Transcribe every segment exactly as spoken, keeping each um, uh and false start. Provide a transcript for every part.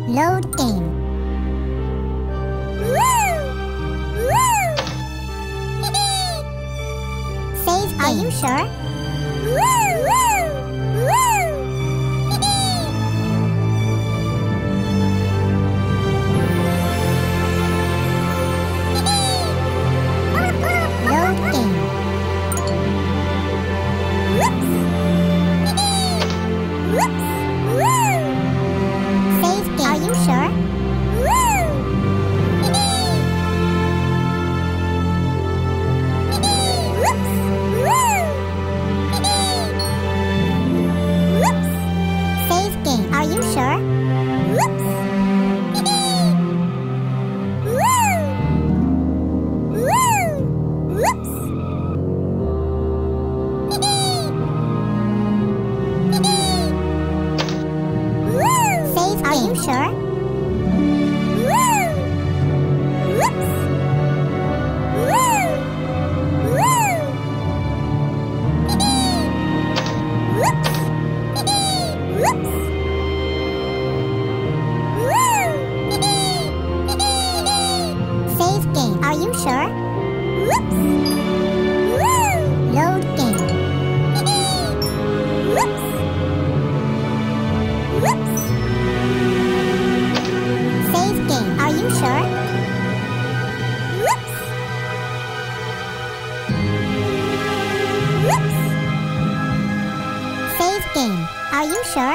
Load game. Save game. Are you sure? Load game. Save game. Are you sure? Save game. Are you sure? Save Are you sure? Save game. Are you sure? Load game. Save game. Are you sure? Save game. Are you sure?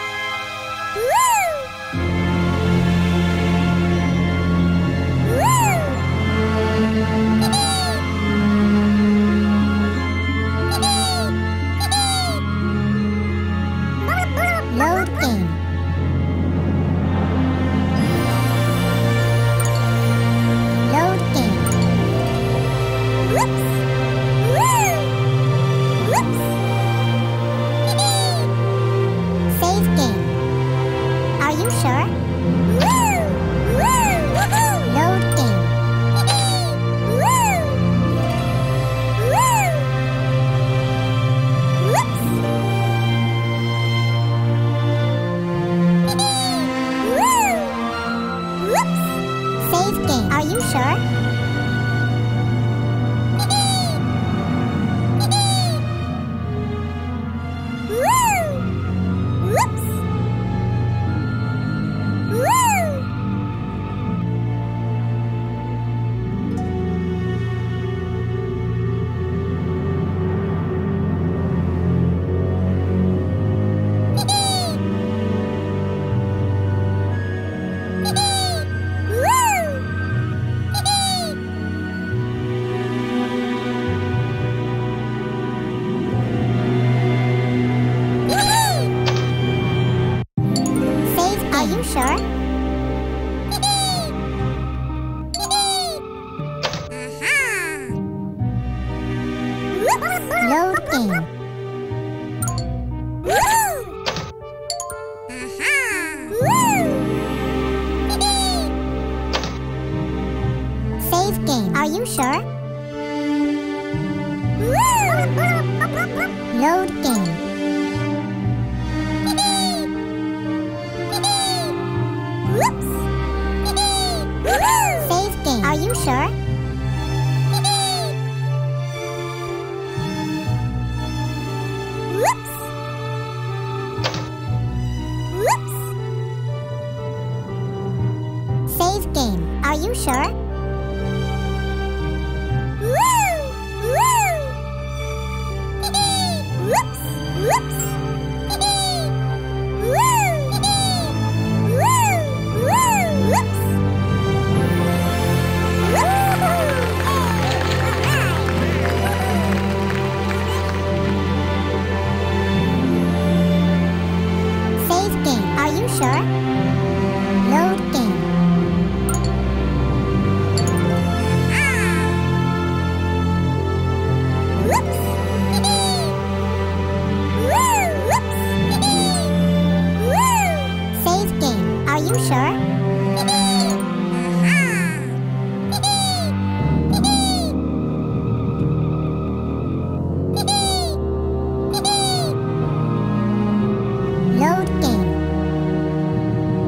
Load game. Load game. Save game. Are you sure? Load game. Save game. Are you sure? Save Are you sure? Load game. Save game. Are you sure? Load game. Save game. Are you sure? Save game. Are you sure? Save game. Are you sure? Load game. Save game. Are you sure? Load game.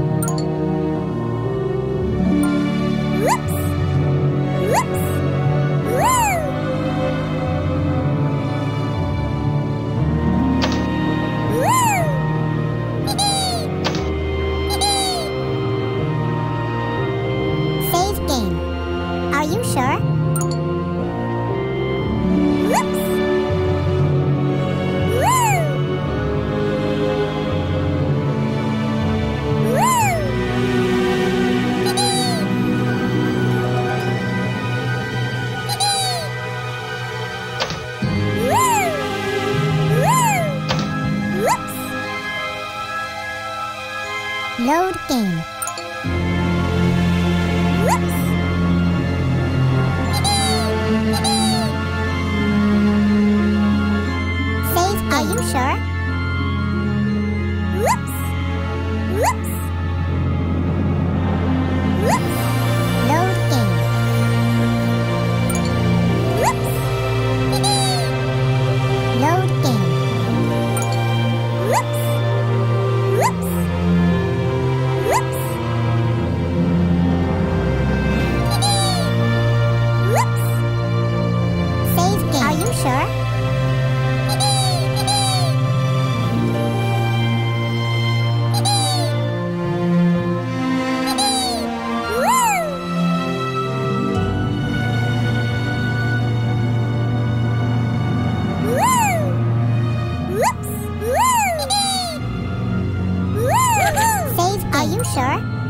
Load game. Whoops! Save game. Are you sure? Whoops! Whoops! Whoops! Load game. Whoops! Load game. Whoops! Whoops! Whoops! Whoops! Save game. Are you sure? Are you sure?